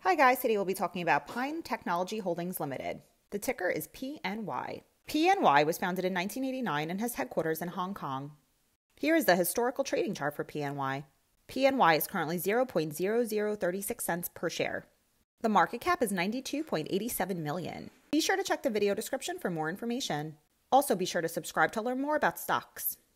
Hi guys, today we'll be talking about Pine Technology Holdings Limited. The ticker is PNY. PNY was founded in 1989 and has headquarters in Hong Kong. Here is the historical trading chart for PNY. PNY is currently 0.0036 cents per share. The market cap is 92.87 million. Be sure to check the video description for more information. Also be sure to subscribe to learn more about stocks.